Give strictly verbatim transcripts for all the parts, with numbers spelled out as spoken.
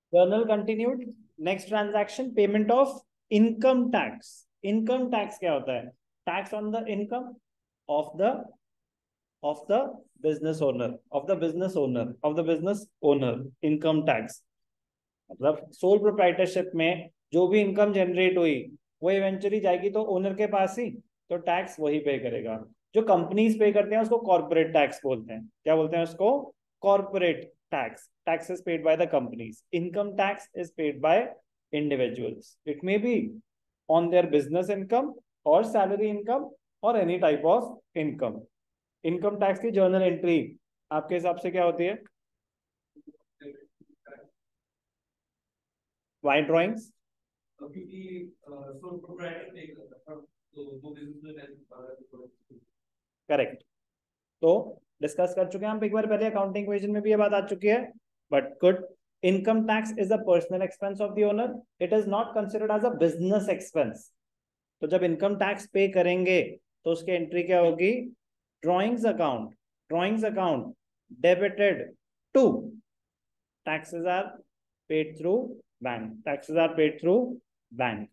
Journal continued. Next transaction, payment of income tax. Income tax क्या होता है? Tax on the income of the of the business owner of the business owner of the business owner income tax मतलब sole proprietorship में जो भी income generate हुई वो eventually जाएगी तो ओनर के पास ही, तो टैक्स वही पे करेगा। जो कंपनीज पे करते हैं उसको कॉर्पोरेट टैक्स बोलते हैं। क्या बोलते हैं उसको? Corporate tax. Tax is paid by the companies, income tax is paid by individuals. It may be on their business income और सैलरी इनकम और any type of income. Income tax की journal entry आपके हिसाब से क्या होती है? Why drawings? Correct. तो डिस्कस कर चुके हैं हम एक बार पहले, अकाउंटिंग इक्वेशन में भी ये बात आ चुकी है। But good. Income tax is a personal expense of the owner, it is not considered as a business expense. तो जब इनकम टैक्स पे करेंगे तो उसकी एंट्री क्या होगी? Drawings account. Drawings account debited to, taxes are paid through bank, taxes are paid through bank।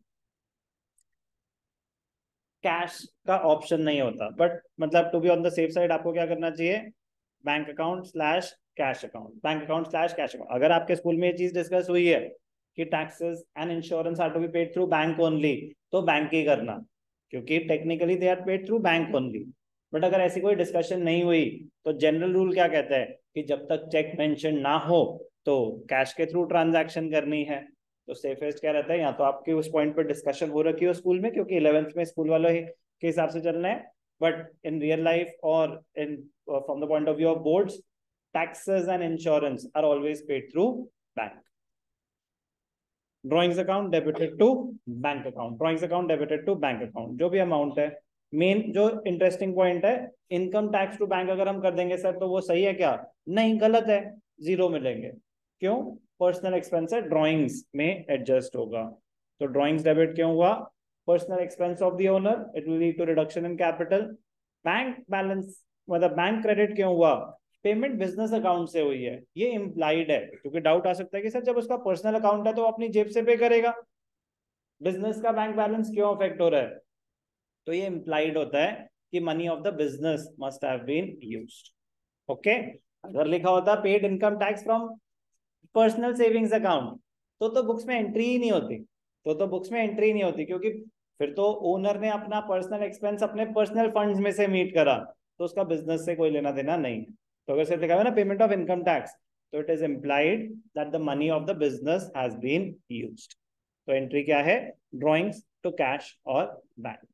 Cash का option नहीं होता, बट मतलब to be on the safe side आपको क्या करना चाहिए? Bank account slash cash account, bank account slash cash account. अगर आपके स्कूल में ये चीज डिस्कस हुई है कि taxes and insurance are to be paid through bank only, तो बैंक ही करना, क्योंकि technically they are paid through bank only. But अगर ऐसी कोई डिस्कशन नहीं हुई तो जनरल रूल क्या कहता है कि जब तक चेक मेंशन ना हो तो कैश के थ्रू ट्रांजैक्शन करनी है। तो सेफेस्ट क्या रहता है? या तो आपकी उस पॉइंट पर डिस्कशन हो रखी हो स्कूल में, क्योंकि इलेवेंथ में स्कूल वालों के हिसाब से चलना है, बट इन रियल लाइफ और in from the point of view of boards, taxes and insurance are always paid through bank। Drawings account debited to bank account, drawings account debited to bank account, जो भी amount है। Main जो interesting point है, income tax to bank अगर हम कर देंगे sir तो वो सही है क्या? नहीं, गलत है, जीरो मिलेंगे। क्यों? पर्सनल एक्सपेंस है, ड्रॉइंग्स में एडजस्ट होगा। तो ड्रॉइंग्स डेबिट क्यों हुआ? Personal expense of the owner, it will lead to reduction in capital. Bank balance मतलब बैंक क्रेडिट क्यों हुआ? पेमेंट बिजनेस अकाउंट से हुई है, ये इम्प्लाइड है, क्योंकि डाउट आ सकता है कि सर जब उसका पर्सनल अकाउंट है तो अपनी जेब से पे करेगा, बिजनेस का बैंक बैलेंस क्यों अफेक्ट हो रहा है? तो ये इम्प्लाइड होता है कि money of the business must have been used. Okay. अगर लिखा होता paid income tax from personal savings account, तो तो बुक्स में एंट्री ही नहीं होती। तो तो बुक्स में एंट्री नहीं होती, क्योंकि फिर तो ओनर ने अपना पर्सनल एक्सपेंस अपने पर्सनल फंड्स में से मीट करा, तो उसका बिजनेस से कोई लेना देना नहीं है। तो अगर सिर्फ लिखा हुआ ना पेमेंट ऑफ इनकम टैक्स, तो it is implied that the money of the business has been used. तो एंट्री क्या है? ड्रॉइंग्स टू कैश और बैंक।